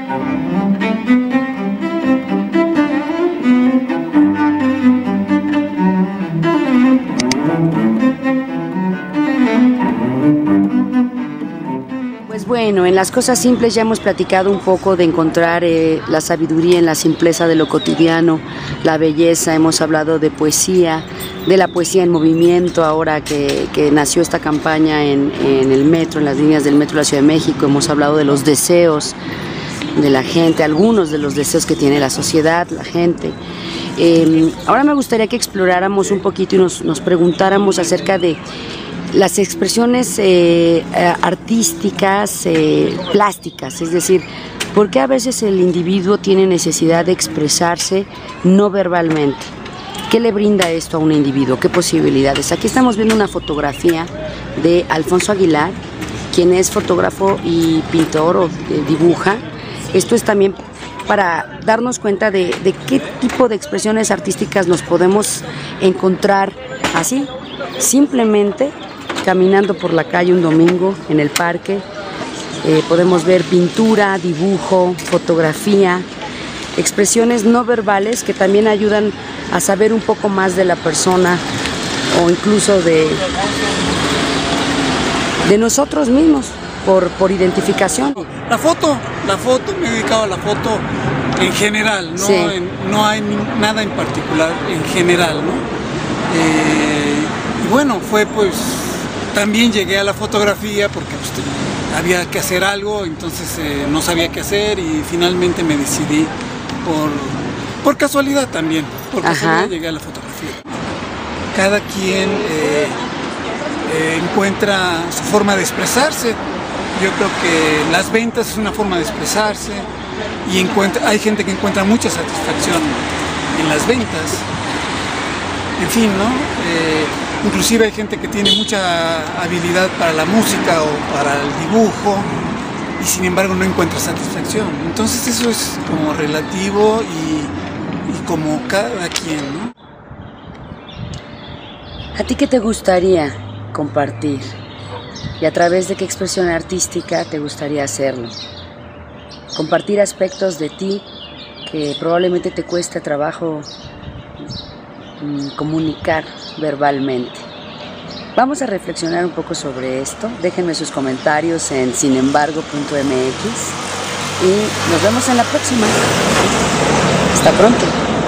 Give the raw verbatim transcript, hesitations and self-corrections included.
Pues bueno, en las cosas simples ya hemos platicado un poco de encontrar eh, la sabiduría en la simpleza de lo cotidiano, la belleza, hemos hablado de poesía, de la poesía en movimiento, ahora que, que nació esta campaña en, en el metro, en las líneas del metro de la Ciudad de México, hemos hablado de los deseos de la gente, algunos de los deseos que tiene la sociedad, la gente. Eh, ahora me gustaría que exploráramos un poquito y nos, nos preguntáramos acerca de las expresiones eh, artísticas, eh, plásticas, es decir, ¿por qué a veces el individuo tiene necesidad de expresarse no verbalmente? ¿Qué le brinda esto a un individuo? ¿Qué posibilidades? Aquí estamos viendo una fotografía de Alfonso Aguilar, quien es fotógrafo y pintor o eh, dibuja. Esto es también para darnos cuenta de, de qué tipo de expresiones artísticas nos podemos encontrar así, simplemente caminando por la calle un domingo en el parque. Eh, podemos ver pintura, dibujo, fotografía, expresiones no verbales que también ayudan a saber un poco más de la persona o incluso de, de nosotros mismos por, por identificación. La foto, la foto, me he dedicado a la foto en general, no, sí. en, no hay ni, nada en particular, en general, ¿no? Eh, y bueno, fue pues, también llegué a la fotografía porque pues, había que hacer algo, entonces eh, no sabía qué hacer y finalmente me decidí por, por casualidad también, por casualidad Ajá. llegué a la fotografía. Cada quien eh, eh, encuentra su forma de expresarse. Yo creo que las ventas es una forma de expresarse y encuentra, hay gente que encuentra mucha satisfacción en las ventas. En fin, ¿no? Eh, inclusive hay gente que tiene mucha habilidad para la música o para el dibujo y sin embargo no encuentra satisfacción. Entonces eso es como relativo y, y como cada quien, ¿no? ¿A ti qué te gustaría compartir? ¿Y a través de qué expresión artística te gustaría hacerlo? Compartir aspectos de ti que probablemente te cueste trabajo mm, comunicar verbalmente. Vamos a reflexionar un poco sobre esto. Déjenme sus comentarios en sin embargo punto m x y nos vemos en la próxima. Hasta pronto.